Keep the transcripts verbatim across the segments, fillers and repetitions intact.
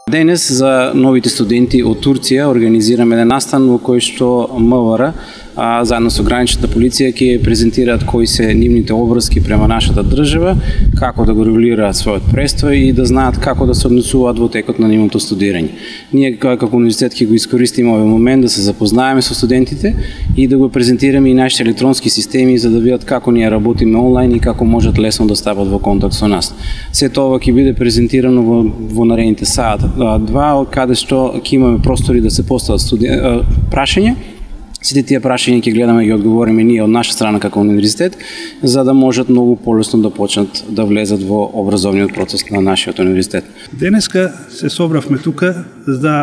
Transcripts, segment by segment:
Денес за новите студенти од Турција организираме еден настан во кој што МВР а, заедно со граничната полиција ќе презентираат кои се нивните обврски према нашата држава, како да го регулираат својот престој и да знаат како да се однесуваат во текот на нивното студирање. Ние како универзитет ќе го искористиме овој момент да се запознаеме со студентите и да го презентираме и нашите електронски системи за да видат како ние работиме онлайн и како можат лесно да стапат во контакт со нас. Сето ова ќе биде презентирано во, во наредните саат два, каде што ќе имаме простори да се постават студен... прашања. Сите тие прашања ќе гледаме и ги одговориме ние од наша страна како универзитет, за да можат многу полесно да почнат да влезат во образовниот процес на нашиот универзитет. Денеска се собравме тука за да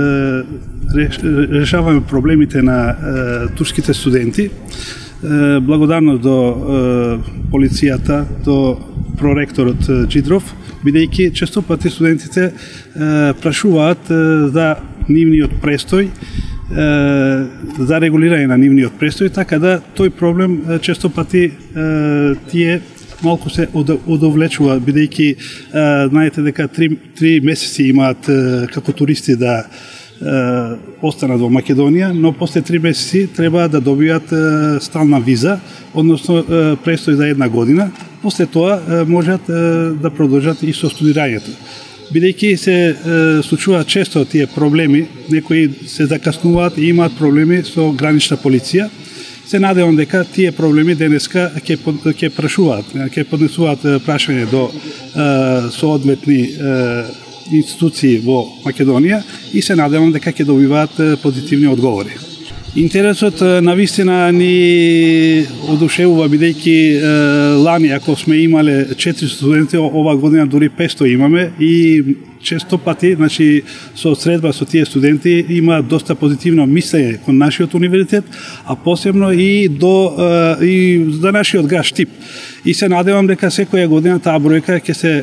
е, решаваме проблемите на е, турските студенти. Е, благодарно до е, полицијата, до проректорот Джидров, бидејќи често пати студентите е, прашуваат е, за нивниот престој, за регулирање на нивниот престој, така да тој проблем често пати тие малку се одовлечува, бидејќи знаете дека три, три месеци имаат како туристи да останат во Македонија, но после три месеци треба да добијат стална виза, односно престој за една година. После тоа можат да продолжат и со студирањето. Бидејќи се е, случуваат често тие проблеми, некои се закаснуваат и имаат проблеми со гранична полиција, се надевам дека тие проблеми денеска ќе ќе прашуваат, ќе поднесуваат прашање до е, соодветни е, институции во Македонија и се надевам дека ќе добиваат позитивни одговори. Интересот на вистина ни одушевува, бидејќи лани ако сме имале четири студенти, ова година дури петстотини имаме и често пати, значи со средба со тие студенти има доста позитивно мислење кон нашиот универзитет, а посебно и до и за нашиот град Штип. И се надевам дека секоја година таа бројка ќе се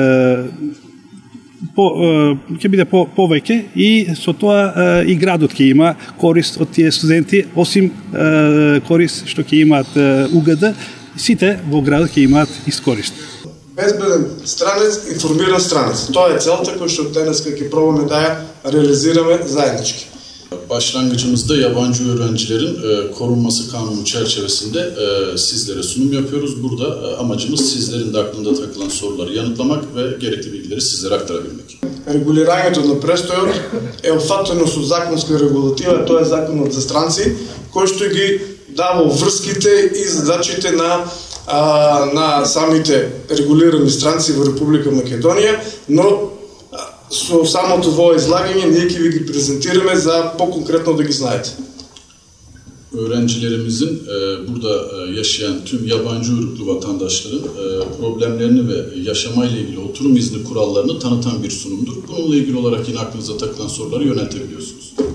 по ќе биде по повеќе и со тоа и градот ќе има корист од тие студенти, осим корист што ќе имаат У Г Д, сите во градот ќе имаат искорист. Безбеден странец, информиран странец. Тоа е целта која што денеска ќе пробаме да ја реализираме заеднички. Başlangıcımızda yabancı öğrencilerin e, korunması kanunu çerçevesinde e, sizlere sunum yapıyoruz. Burada e, amacımız sizlerin de aklında takılan soruları yanıtlamak ve gerekli bilgileri sizlere aktarabilmek. Регулирањето на престојот е опфатено со законска регулатива, тоа е законот за странци, кој што ги дава врските и задачите на а, на самите регулирани странци во Република Македонија, но со самото во излагање ние ќе ви ги презентираме за по-конкретно да ги знаете. Öğrencilerimizin e, burada e, yaşayan tüm yabancı uyruklu vatandaşların e, problemlerini ve yaşamayla ilgili oturum izni kurallarını tanıtan bir sunumdur. Bununla ilgili olarak yine aklınıza takılan soruları yöneltebiliyorsunuz.